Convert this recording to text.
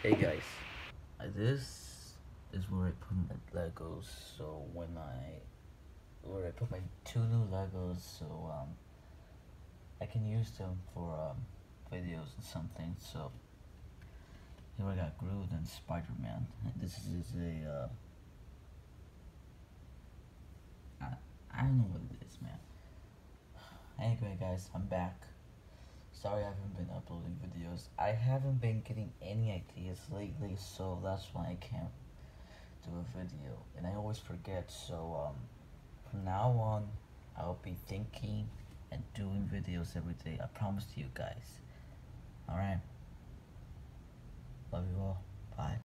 Hey guys, this is where I put my Legos. So where I put my two new Legos, so I can use them for videos and something. So here I got Groot and Spider-Man. This is a I don't know what it is, man. Anyway, guys, I'm back. Sorry I haven't been uploading videos. I haven't been getting any ideas lately, so that's why I can't do a video, and I always forget. So from now on, I'll be thinking and doing videos every day. I promise to you guys. Alright. Love you all. Bye.